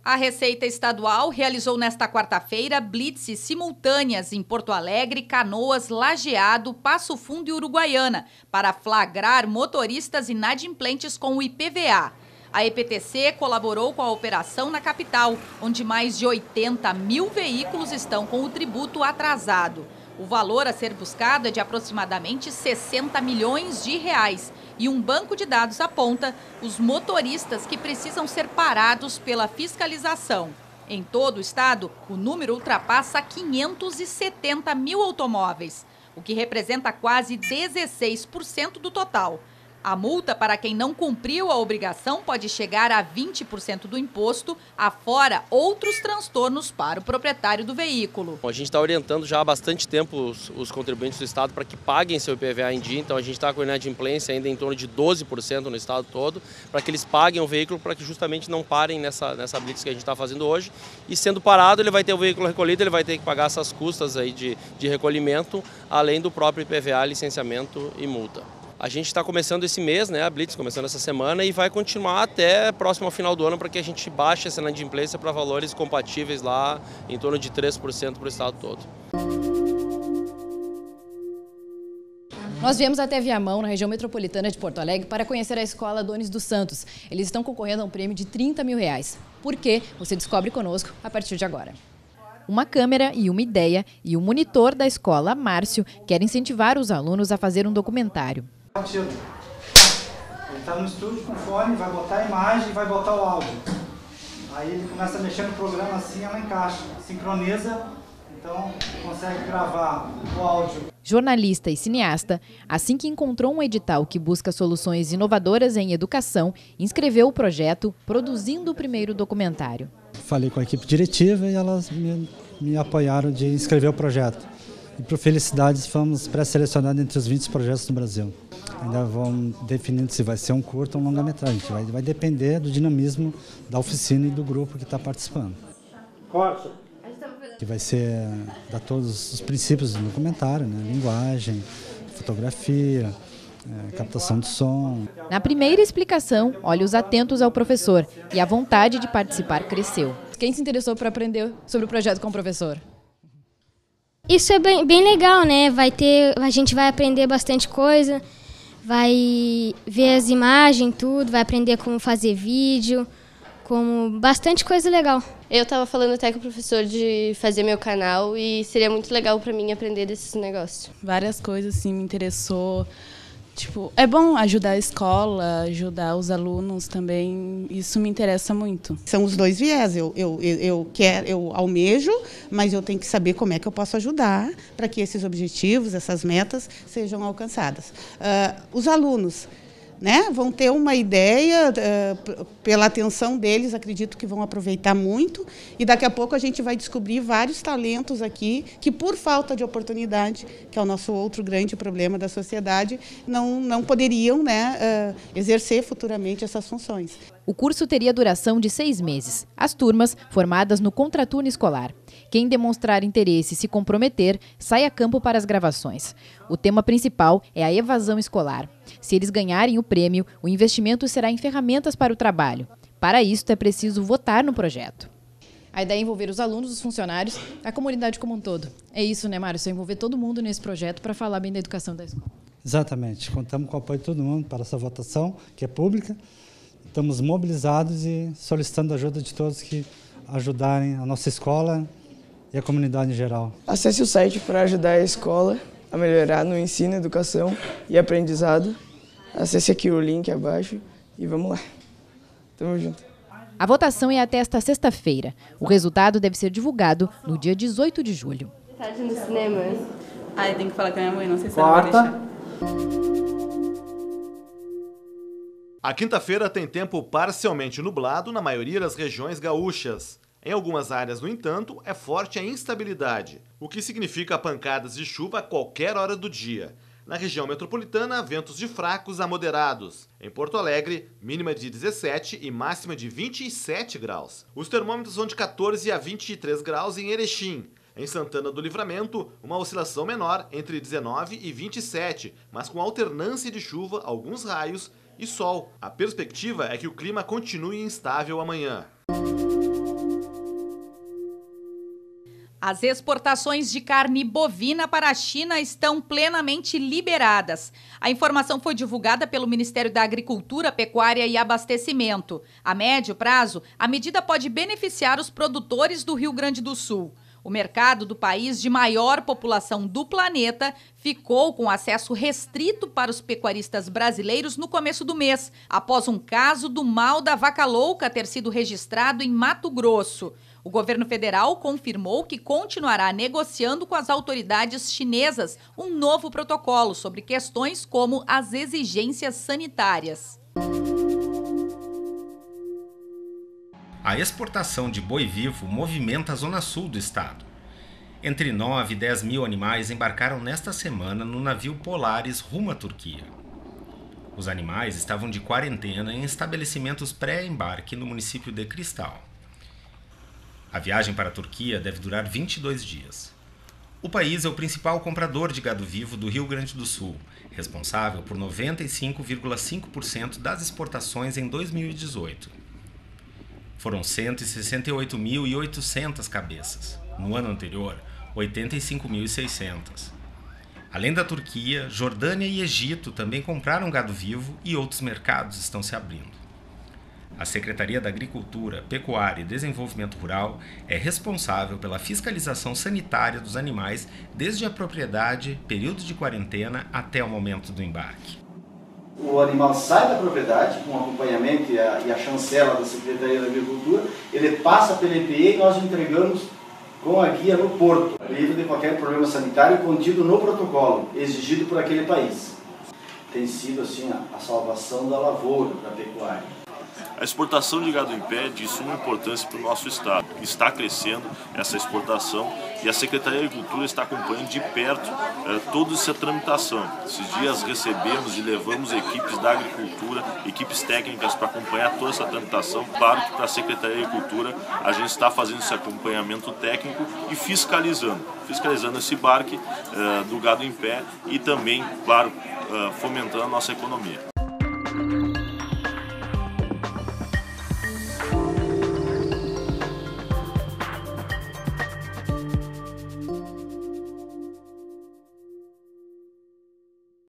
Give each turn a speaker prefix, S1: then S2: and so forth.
S1: A Receita Estadual realizou nesta quarta-feira blitzes simultâneas em Porto Alegre, Canoas, Lajeado, Passo Fundo e Uruguaiana para flagrar motoristas inadimplentes com o IPVA. A EPTC colaborou com a operação na capital, onde mais de 80 mil veículos estão com o tributo atrasado. O valor a ser buscado é de aproximadamente 60 milhões de reais. E um banco de dados aponta os motoristas que precisam ser parados pela fiscalização. Em todo o estado, o número ultrapassa 570 mil automóveis, o que representa quase 16% do total. A multa para quem não cumpriu a obrigação pode chegar a 20% do imposto, afora outros transtornos para o proprietário do veículo.
S2: A gente está orientando já há bastante tempo os contribuintes do estado para que paguem seu IPVA em dia, então a gente está com inadimplência ainda em torno de 12% no estado todo, para que eles paguem o veículo, para que justamente não parem nessa blitz que a gente está fazendo hoje. E sendo parado, ele vai ter o veículo recolhido, ele vai ter que pagar essas custas aí de recolhimento, além do próprio IPVA, licenciamento e multa. A gente está começando esse mês, né, a blitz começando essa semana e vai continuar até próximo ao final do ano para que a gente baixe essa inadimplência para valores compatíveis lá em torno de 3% para o estado todo.
S3: Nós viemos até Viamão, na região metropolitana de Porto Alegre, para conhecer a escola Dones dos Santos. Eles estão concorrendo a um prêmio de 30 mil reais. Por quê? Você descobre conosco a partir de agora. Uma câmera e uma ideia e o monitor da escola, Márcio, quer incentivar os alunos a fazer um documentário.
S4: Ele está no estúdio com fone, vai botar a imagem e vai botar o áudio. Aí ele começa a mexer no programa assim, ela encaixa, sincroniza, então consegue gravar o áudio.
S3: Jornalista e cineasta, assim que encontrou um edital que busca soluções inovadoras em educação, inscreveu o projeto, produzindo o primeiro documentário.
S4: Falei com a equipe diretiva e elas me apoiaram de inscrever o projeto. E, por felicidade, fomos pré-selecionados entre os 20 projetos do Brasil. Ainda vão definindo se vai ser um curto ou um longa-metragem. Vai depender do dinamismo da oficina e do grupo que está participando. Corta! Que vai ser dar todos os princípios do documentário, né? Linguagem, fotografia, captação de som.
S3: Na primeira explicação, olhos atentos ao professor e a vontade de participar cresceu. Quem se interessou por aprender sobre o projeto com o professor?
S5: Isso é bem legal, né? A gente vai aprender bastante coisa, vai ver as imagens, tudo, vai aprender como fazer vídeo, como bastante coisa legal.
S6: Eu estava falando até com o professor de fazer meu canal e seria muito legal para mim aprender desses negócios.
S7: Várias coisas assim me interessou. Tipo, é bom ajudar a escola, ajudar os alunos também, isso me interessa muito.
S8: São os dois viés, eu almejo, mas eu tenho que saber como é que eu posso ajudar para que esses objetivos, essas metas sejam alcançadas. Os alunos, né, vão ter uma ideia, pela atenção deles, acredito que vão aproveitar muito e daqui a pouco a gente vai descobrir vários talentos aqui que por falta de oportunidade, que é o nosso outro grande problema da sociedade, não poderiam, né, exercer futuramente essas funções.
S3: O curso teria duração de 6 meses. As turmas, formadas no contraturno escolar. Quem demonstrar interesse e se comprometer, sai a campo para as gravações. O tema principal é a evasão escolar. Se eles ganharem o prêmio, o investimento será em ferramentas para o trabalho. Para isso, é preciso votar no projeto. A ideia é envolver os alunos, os funcionários, a comunidade como um todo. É isso, né, Mário? Só envolver todo mundo nesse projeto para falar bem da educação da escola.
S4: Exatamente. Contamos com o apoio de todo mundo para essa votação, que é pública. Estamos mobilizados e solicitando a ajuda de todos que ajudarem a nossa escola e a comunidade em geral.
S9: Acesse o site para ajudar a escola a melhorar no ensino, educação e aprendizado. Acesse aqui o link abaixo e vamos lá. Tamo junto.
S3: A votação é até esta sexta-feira. O resultado deve ser divulgado no dia 18 de julho.
S6: Tarde no cinema.
S7: Ah, eu tenho que falar com a minha mãe, não sei se ela vai deixar.
S10: A quinta-feira tem tempo parcialmente nublado na maioria das regiões gaúchas. Em algumas áreas, no entanto, é forte a instabilidade, o que significa pancadas de chuva a qualquer hora do dia. Na região metropolitana, ventos de fracos a moderados. Em Porto Alegre, mínima de 17 e máxima de 27 graus. Os termômetros vão de 14 a 23 graus em Erechim. Em Santana do Livramento, uma oscilação menor entre 19 e 27, mas com alternância de chuva, alguns raios e sol. A perspectiva é que o clima continue instável amanhã.
S1: As exportações de carne bovina para a China estão plenamente liberadas. A informação foi divulgada pelo Ministério da Agricultura, Pecuária e Abastecimento. A médio prazo, a medida pode beneficiar os produtores do Rio Grande do Sul. O mercado do país de maior população do planeta ficou com acesso restrito para os pecuaristas brasileiros no começo do mês, após um caso do mal da vaca louca ter sido registrado em Mato Grosso. O governo federal confirmou que continuará negociando com as autoridades chinesas um novo protocolo sobre questões como as exigências sanitárias.
S11: A exportação de boi vivo movimenta a zona sul do estado. Entre 9 e 10 mil animais embarcaram nesta semana no navio Polaris rumo à Turquia. Os animais estavam de quarentena em estabelecimentos pré-embarque no município de Cristal. A viagem para a Turquia deve durar 22 dias. O país é o principal comprador de gado vivo do Rio Grande do Sul, responsável por 95,5% das exportações em 2018. Foram 168.800 cabeças. No ano anterior, 85.600. Além da Turquia, Jordânia e Egito também compraram gado vivo e outros mercados estão se abrindo. A Secretaria da Agricultura, Pecuária e Desenvolvimento Rural é responsável pela fiscalização sanitária dos animais desde a propriedade, período de quarentena até o momento do embarque.
S12: O animal sai da propriedade com o acompanhamento e a chancela da Secretaria da Agricultura, ele passa pela EPE e nós entregamos com a guia no porto, livre de qualquer problema sanitário contido no protocolo, exigido por aquele país. Tem sido assim a salvação da lavoura da pecuária.
S13: A exportação de gado em pé é de suma importância para o nosso estado. Está crescendo essa exportação e a Secretaria da Agricultura está acompanhando de perto toda essa tramitação. Esses dias recebemos e levamos equipes da agricultura, equipes técnicas para acompanhar toda essa tramitação. Claro que para a Secretaria da Agricultura a gente está fazendo esse acompanhamento técnico e fiscalizando esse embarque do gado em pé e também, claro, fomentando a nossa economia.